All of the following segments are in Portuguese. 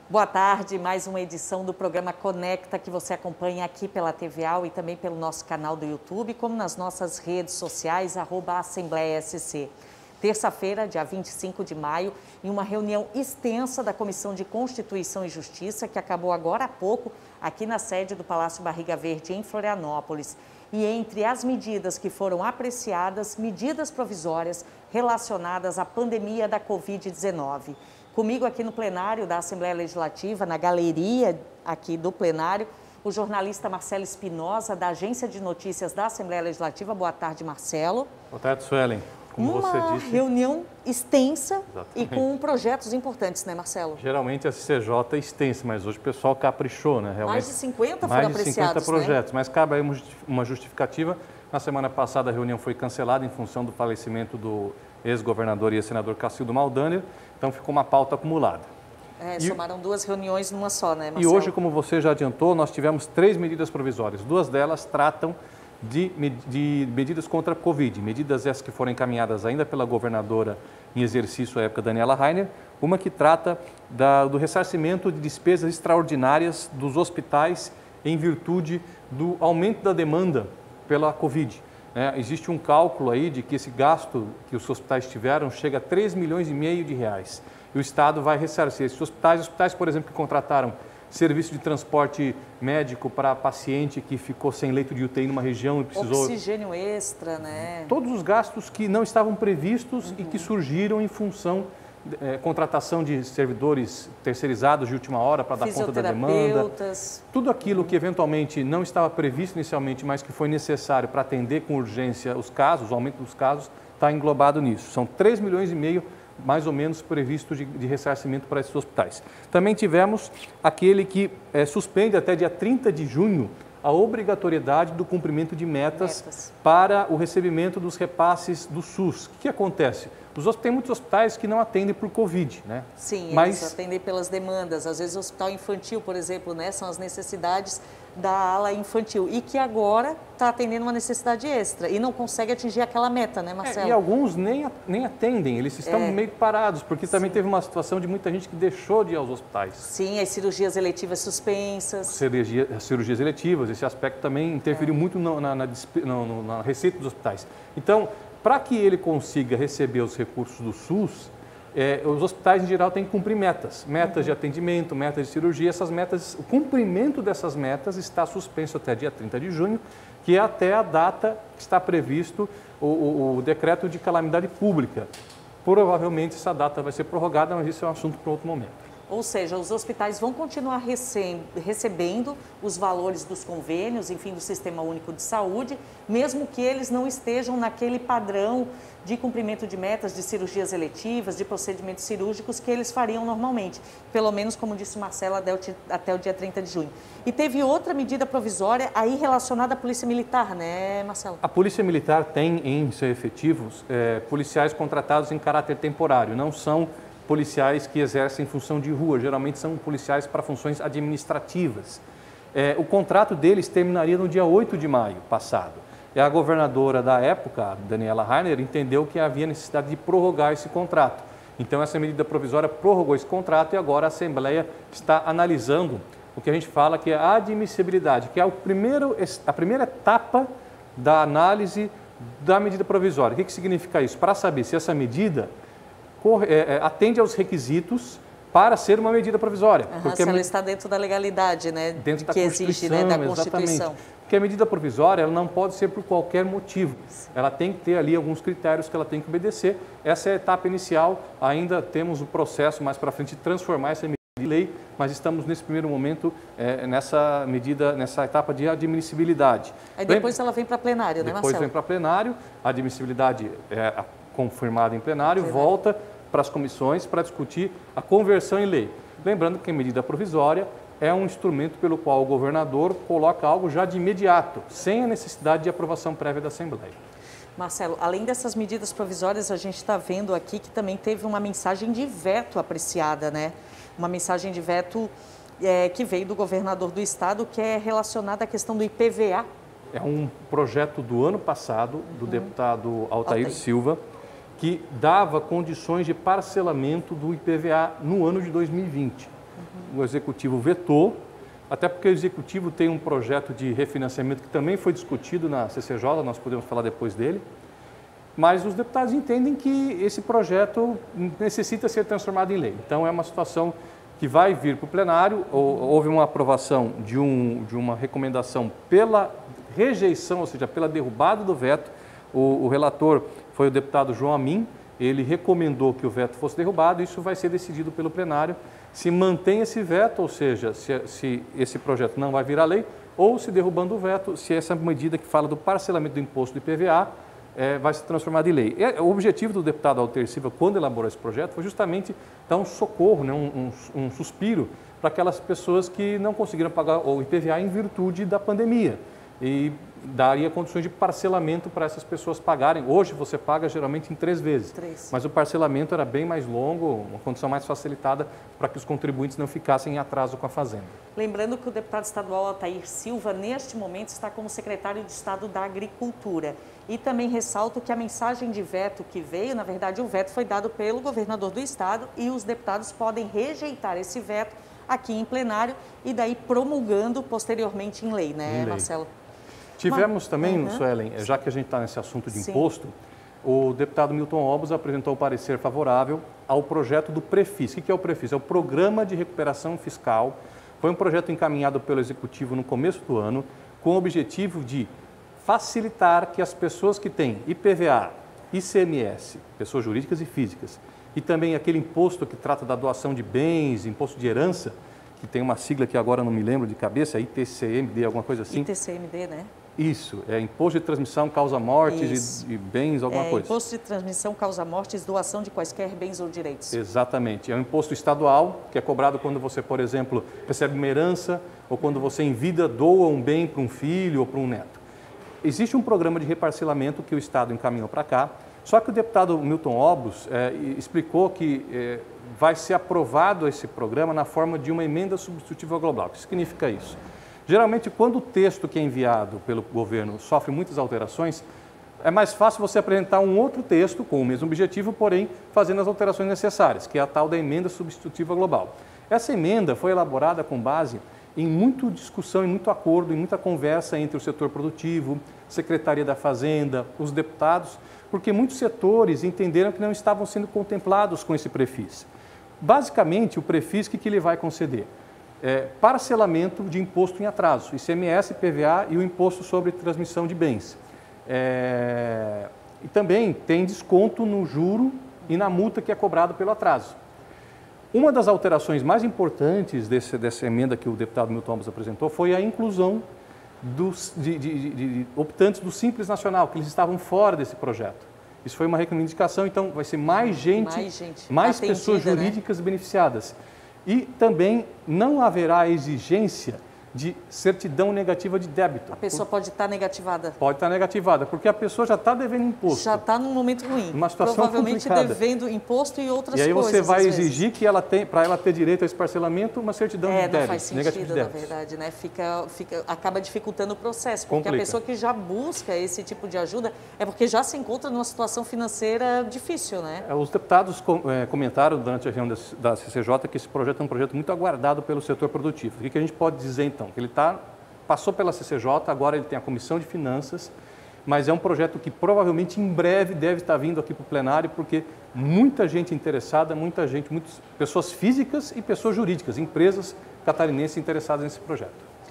Boa tarde, mais uma edição do programa Conecta que você acompanha aqui pela TVAL e também pelo nosso canal do YouTube, como nas nossas redes sociais, @AssembleiaSC. Terça-feira, dia 25 de maio, em uma reunião extensa da Comissão de Constituição e Justiça, que acabou agora há pouco aqui na sede do Palácio Barriga Verde, em Florianópolis. E entre as medidas que foram apreciadas, medidas provisórias relacionadas à pandemia da Covid-19. Comigo aqui no plenário da Assembleia Legislativa, na galeria aqui do plenário, o jornalista Marcelo Espinosa, da Agência de Notícias da Assembleia Legislativa. Boa tarde, Marcelo. Boa tarde, Suelen. Como você disse, reunião extensa. Exatamente. E com projetos importantes, né, Marcelo? Geralmente a CCJ é extensa, mas hoje o pessoal caprichou, né? Realmente, Mais de 50 foram mais de apreciados, 50 projetos, né? Mas cabe aí uma justificativa. Na semana passada a reunião foi cancelada em função do falecimento do ex-governador e ex-senador Cacildo Maldaner, então ficou uma pauta acumulada. Somaram duas reuniões numa só, né, Marcelo? E hoje, como você já adiantou, nós tivemos 3 medidas provisórias. 2 delas tratam de medidas contra a Covid, medidas essas que foram encaminhadas ainda pela governadora em exercício à época, Daniela Rainer, uma que trata do ressarcimento de despesas extraordinárias dos hospitais em virtude do aumento da demanda pela Covid. Existe um cálculo aí de que esse gasto que os hospitais tiveram chega a 3,5 milhões de reais. E o Estado vai ressarcir esses hospitais, por exemplo, que contrataram serviço de transporte médico para paciente que ficou sem leito de UTI numa região e precisou... Oxigênio extra, né? Todos os gastos que não estavam previstos e que surgiram em função contratação de servidores terceirizados de última hora para dar conta da demanda. Tudo aquilo que eventualmente não estava previsto inicialmente, mas que foi necessário para atender com urgência os casos, o aumento dos casos, está englobado nisso. São 3,5 milhões mais ou menos previsto de ressarcimento para esses hospitais. Também tivemos aquele que suspende até dia 30 de junho a obrigatoriedade do cumprimento de metas para o recebimento dos repasses do SUS. O que acontece? Tem muitos hospitais que não atendem por Covid, né? Sim, eles atendem pelas demandas. Às vezes o hospital infantil, por exemplo, né, são as necessidades da ala infantil e que agora está atendendo uma necessidade extra e não consegue atingir aquela meta, né, Marcelo? E alguns nem atendem, eles estão meio parados, porque também teve uma situação de muita gente que deixou de ir aos hospitais. Sim, as cirurgias eletivas suspensas. Cirurgias eletivas, esse aspecto também interferiu muito na receita dos hospitais. Então, para que ele consiga receber os recursos do SUS, os hospitais em geral têm que cumprir metas de atendimento, metas de cirurgia. Essas metas, o cumprimento dessas metas está suspenso até dia 30 de junho, que é até a data que está previsto o decreto de calamidade pública. Provavelmente essa data vai ser prorrogada, mas isso é um assunto para outro momento. Ou seja, os hospitais vão continuar recebendo os valores dos convênios, enfim, do Sistema Único de Saúde, mesmo que eles não estejam naquele padrão de cumprimento de metas, de cirurgias eletivas, de procedimentos cirúrgicos que eles fariam normalmente. Pelo menos, como disse o Marcelo, até o dia 30 de junho. E teve outra medida provisória aí relacionada à Polícia Militar, né, Marcelo? A Polícia Militar tem em seus efetivos policiais contratados em caráter temporário, não são policiais que exercem função de rua, geralmente são policiais para funções administrativas. O contrato deles terminaria no dia 8 de maio passado. A governadora da época, Daniela Rainer, entendeu que havia necessidade de prorrogar esse contrato. Então, essa medida provisória prorrogou esse contrato e agora a Assembleia está analisando o que a gente fala que é a admissibilidade, que é a primeira etapa da análise da medida provisória. O que significa isso? Para saber se essa medida atende aos requisitos para ser uma medida provisória. Porque se ela está dentro da legalidade, né? Dentro da Constituição, né, da Constituição. Exatamente. Porque a medida provisória ela não pode ser por qualquer motivo. Ela tem que ter ali alguns critérios que ela tem que obedecer. Essa é a etapa inicial. Ainda temos o processo mais para frente de transformar essa medida em lei, mas estamos nesse primeiro momento nessa etapa de admissibilidade. Aí depois ela vem para plenário, né, Marcelo? Depois vem para plenário, a admissibilidade é confirmada em plenário, volta para as comissões para discutir a conversão em lei. Lembrando que a medida provisória é um instrumento pelo qual o governador coloca algo já de imediato, sem a necessidade de aprovação prévia da Assembleia. Marcelo, além dessas medidas provisórias, a gente está vendo aqui que também teve uma mensagem de veto apreciada, né? Uma mensagem de veto que veio do governador do estado, que é relacionada à questão do IPVA. É um projeto do ano passado, do deputado Altair Silva, que dava condições de parcelamento do IPVA no ano de 2020. o Executivo vetou, até porque o Executivo tem um projeto de refinanciamento que também foi discutido na CCJ, nós podemos falar depois dele, mas os deputados entendem que esse projeto necessita ser transformado em lei. Então, é uma situação que vai vir para o plenário. Houve uma aprovação de uma recomendação pela rejeição, ou seja, pela derrubada do veto. O relator foi o deputado João Amin, ele recomendou que o veto fosse derrubado, isso vai ser decidido pelo plenário. Se mantém esse veto, ou seja, se esse projeto não vai virar lei, ou se derrubando o veto, se essa medida que fala do parcelamento do imposto de IPVA vai se transformar em lei. O objetivo do deputado Alter Silva, quando elaborou esse projeto, foi justamente dar um socorro, né, um suspiro para aquelas pessoas que não conseguiram pagar o IPVA em virtude da pandemia. E daria condições de parcelamento para essas pessoas pagarem. Hoje você paga geralmente em 3 vezes, mas o parcelamento era bem mais longo, uma condição mais facilitada para que os contribuintes não ficassem em atraso com a Fazenda. Lembrando que o deputado estadual Altair Silva, neste momento, está como secretário de Estado da Agricultura. E também ressalto que a mensagem de veto que veio, na verdade, o veto foi dado pelo governador do estado e os deputados podem rejeitar esse veto aqui em plenário e daí promulgando posteriormente em lei, né, Marcelo? Tivemos também, Suelen, já que a gente está nesse assunto de imposto, o deputado Milton Obos apresentou o parecer favorável ao projeto do Prefis. O que é o Prefis? É o Programa de Recuperação Fiscal. Foi um projeto encaminhado pelo Executivo no começo do ano, com o objetivo de facilitar que as pessoas que têm IPVA, ICMS, pessoas jurídicas e físicas, e também aquele imposto que trata da doação de bens, imposto de herança, que tem uma sigla que agora não me lembro de cabeça, ITCMD, alguma coisa assim. ITCMD, né? Isso, é Imposto de Transmissão, Causa-Mortes e Bens, alguma coisa. Imposto de Transmissão, Causa-Mortes, doação de quaisquer bens ou direitos. Exatamente. É um imposto estadual, que é cobrado quando você, por exemplo, recebe uma herança ou quando você em vida doa um bem para um filho ou para um neto. Existe um programa de reparcelamento que o Estado encaminhou para cá, só que o deputado Milton Obos explicou que vai ser aprovado esse programa na forma de uma emenda substitutiva global. O que significa isso? Geralmente, quando o texto que é enviado pelo governo sofre muitas alterações, é mais fácil você apresentar um outro texto com o mesmo objetivo, porém fazendo as alterações necessárias, que é a tal da emenda substitutiva global. Essa emenda foi elaborada com base em muita discussão, em muito acordo, em muita conversa entre o setor produtivo, Secretaria da Fazenda, os deputados, porque muitos setores entenderam que não estavam sendo contemplados com esse Prefis. Basicamente, o Prefis, o que ele vai conceder? Parcelamento de imposto em atraso, ICMS, IPVA e o imposto sobre transmissão de bens. E também tem desconto no juro e na multa que é cobrado pelo atraso. Uma das alterações mais importantes dessa emenda que o deputado Milton Obos apresentou foi a inclusão de optantes do Simples Nacional, que eles estavam fora desse projeto. Isso foi uma reivindicação, então vai ser mais pessoas jurídicas, né, beneficiadas. E também não haverá exigência de certidão negativa de débito. A pessoa pode estar negativada? Pode estar negativada, porque a pessoa já está devendo imposto. Já está num momento ruim. Uma situação provavelmente complicada. Devendo imposto e outras coisas. E aí você vai exigir que ela tenha, para ela ter direito a esse parcelamento, uma certidão de débito. Não faz sentido, na verdade, né? Acaba dificultando o processo, porque a pessoa que já busca esse tipo de ajuda é porque já se encontra numa situação financeira difícil, né? Os deputados comentaram durante a reunião da CCJ que esse projeto é um projeto muito aguardado pelo setor produtivo. O que a gente pode dizer então? Que ele passou pela CCJ, agora ele tem a Comissão de Finanças, mas é um projeto que provavelmente em breve deve estar vindo aqui para o plenário, porque muita gente interessada, muitas pessoas físicas e pessoas jurídicas, empresas catarinenses interessadas nesse projeto.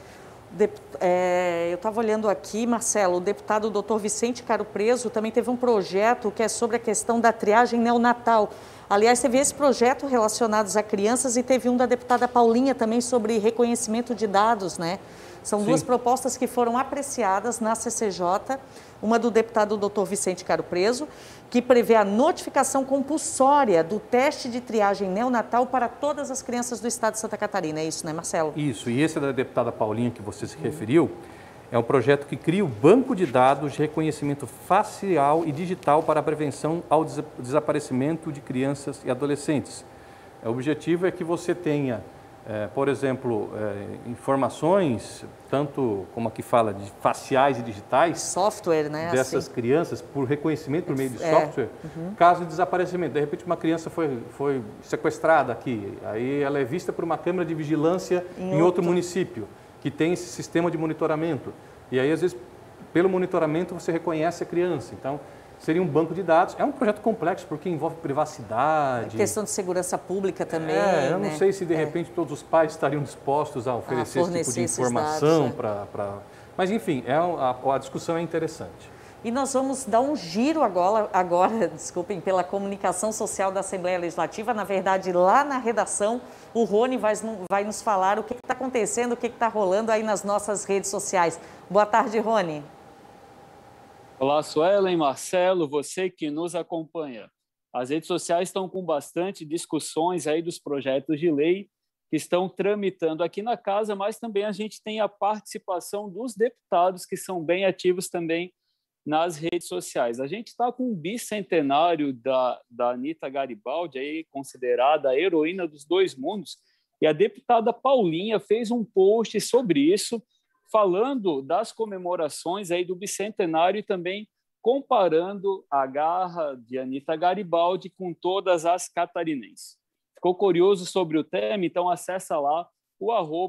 Eu estava olhando aqui, Marcelo, o deputado Dr. Vicente Caro Preso também teve um projeto que é sobre a questão da triagem neonatal. Aliás, teve esse projeto relacionado a crianças e teve um da deputada Paulinha também sobre reconhecimento de dados, né? São duas propostas que foram apreciadas na CCJ, uma do deputado Dr. Vicente Caro Preso, que prevê a notificação compulsória do teste de triagem neonatal para todas as crianças do estado de Santa Catarina. É isso, né, Marcelo? Isso, e esse da deputada Paulinha que você se referiu, é um projeto que cria o banco de dados de reconhecimento facial e digital para a prevenção ao desaparecimento de crianças e adolescentes. O objetivo é que você tenha Por exemplo, informações, tanto como aqui fala, de faciais e digitais, software, né? Dessas crianças, por reconhecimento por meio de software, caso de desaparecimento. De repente, uma criança foi sequestrada aqui, aí ela é vista por uma câmera de vigilância em outro município, que tem esse sistema de monitoramento. E aí, às vezes, pelo monitoramento, você reconhece a criança. Então, seria um banco de dados. É um projeto complexo, porque envolve privacidade. A questão de segurança pública também. Eu não sei se, de repente, todos os pais estariam dispostos a oferecer esse tipo de informação para... Mas, enfim, a discussão é interessante. E nós vamos dar um giro agora, desculpem, pela comunicação social da Assembleia Legislativa. Na verdade, lá na redação, o Rony vai nos falar o que está acontecendo, o que está rolando aí nas nossas redes sociais. Boa tarde, Rony. Olá, Suelen, Marcelo, você que nos acompanha. As redes sociais estão com bastante discussões aí dos projetos de lei que estão tramitando aqui na casa, mas também a gente tem a participação dos deputados que são bem ativos também nas redes sociais. A gente está com um bicentenário da Anita Garibaldi, aí considerada a heroína dos dois mundos, e a deputada Paulinha fez um post sobre isso, falando das comemorações aí do bicentenário e também comparando a garra de Anita Garibaldi com todas as catarinenses. Ficou curioso sobre o tema? Então acessa lá o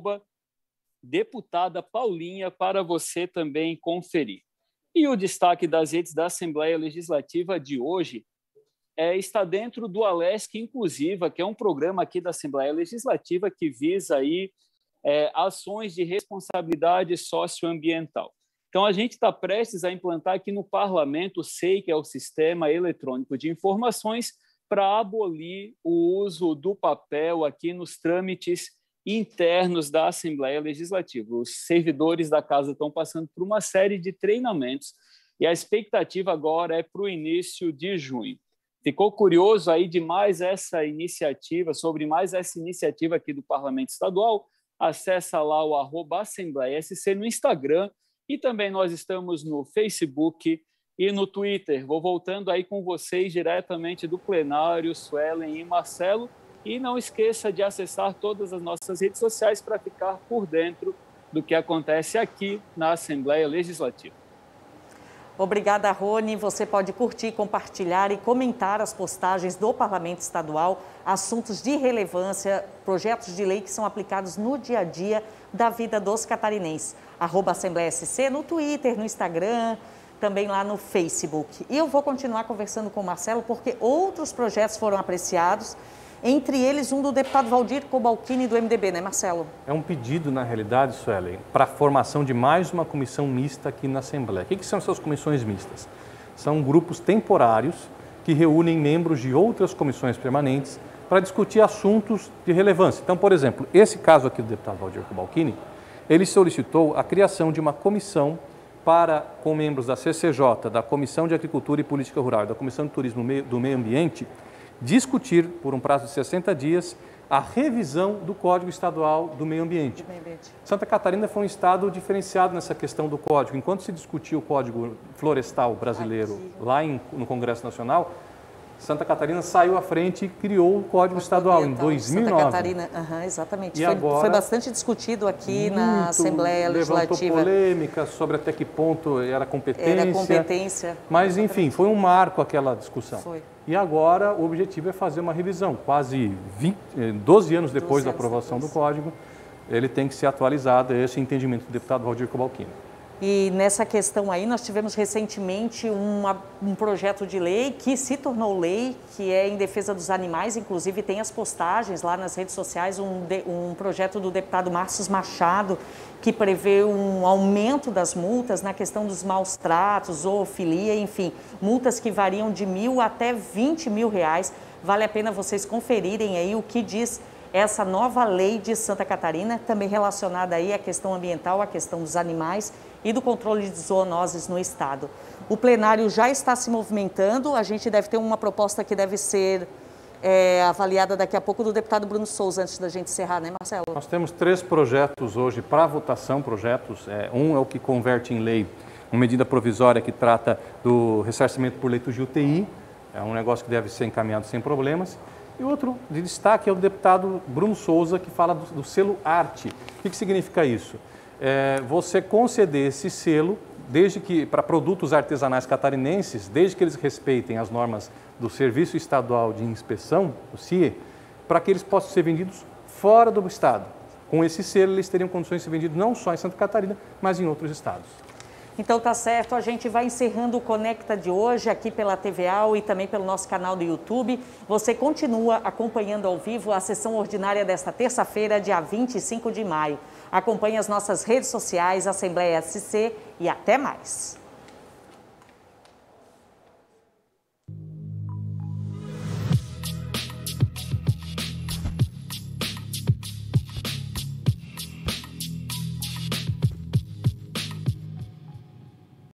@deputada Paulinha para você também conferir. E o destaque das redes da Assembleia Legislativa de hoje está dentro do Alesc Inclusiva, que é um programa aqui da Assembleia Legislativa que visa aí ações de responsabilidade socioambiental. Então, a gente está prestes a implantar aqui no Parlamento o SEI, que é o Sistema Eletrônico de Informações, para abolir o uso do papel aqui nos trâmites internos da Assembleia Legislativa. Os servidores da casa estão passando por uma série de treinamentos e a expectativa agora é para o início de junho. Ficou curioso aí de mais essa iniciativa, sobre mais essa iniciativa aqui do Parlamento Estadual? Acessa lá o @AssembleiaSC no Instagram e também nós estamos no Facebook e no Twitter. Vou voltando aí com vocês diretamente do plenário, Suelen e Marcelo. E não esqueça de acessar todas as nossas redes sociais para ficar por dentro do que acontece aqui na Assembleia Legislativa. Obrigada, Rony. Você pode curtir, compartilhar e comentar as postagens do Parlamento Estadual, assuntos de relevância, projetos de lei que são aplicados no dia a dia da vida dos catarinenses. @AssembleiaSC no Twitter, no Instagram, também lá no Facebook. E eu vou continuar conversando com o Marcelo, porque outros projetos foram apreciados, entre eles um do deputado Valdir Cobalcini, do MDB, né, Marcelo? É um pedido, na realidade, Suelen, para a formação de mais uma comissão mista aqui na Assembleia. O que são essas comissões mistas? São grupos temporários que reúnem membros de outras comissões permanentes para discutir assuntos de relevância. Então, por exemplo, esse caso aqui do deputado Valdir Cobalcini, ele solicitou a criação de uma comissão com membros da CCJ, da Comissão de Agricultura e Política Rural e da Comissão de Turismo do Meio Ambiente, discutir, por um prazo de 60 dias, a revisão do Código Estadual do Meio Ambiente. Santa Catarina foi um estado diferenciado nessa questão do código. Enquanto se discutia o Código Florestal brasileiro lá no Congresso Nacional, Santa Catarina saiu à frente e criou o Código Estadual em 2009. Santa Catarina, exatamente. Foi bastante discutido aqui na Assembleia Legislativa. Levantou polêmica sobre até que ponto era competência. Era competência. Mas, enfim, foi um marco aquela discussão. Foi. E agora o objetivo é fazer uma revisão. Quase 12 anos depois da aprovação do Código, ele tem que ser atualizado, esse entendimento do deputado Valdir Cobalcini. E nessa questão aí, nós tivemos recentemente um projeto de lei que se tornou lei, que é em defesa dos animais, inclusive tem as postagens lá nas redes sociais, um projeto do deputado Márcio Machado, que prevê um aumento das multas na questão dos maus tratos, zoofilia, enfim, multas que variam de R$1.000 até R$20.000. Vale a pena vocês conferirem aí o que diz essa nova lei de Santa Catarina, também relacionada aí à questão ambiental, à questão dos animais e do controle de zoonoses no estado. O plenário já está se movimentando, a gente deve ter uma proposta que deve ser avaliada daqui a pouco do deputado Bruno Souza, antes da gente encerrar, né, Marcelo? Nós temos 3 projetos hoje para votação, um é o que converte em lei uma medida provisória que trata do ressarcimento por leitos de UTI, é um negócio que deve ser encaminhado sem problemas. E outro de destaque é o deputado Bruno Souza, que fala do selo Arte. O que significa isso? Você conceder esse selo, desde que para produtos artesanais catarinenses, desde que eles respeitem as normas do Serviço Estadual de Inspeção, o CIE, para que eles possam ser vendidos fora do estado. Com esse selo, eles teriam condições de ser vendidos não só em Santa Catarina, mas em outros estados. Então tá certo, a gente vai encerrando o Conecta de hoje aqui pela TVAL e também pelo nosso canal do YouTube. Você continua acompanhando ao vivo a sessão ordinária desta terça-feira, dia 25 de maio. Acompanhe as nossas redes sociais, Assembleia SC, e até mais.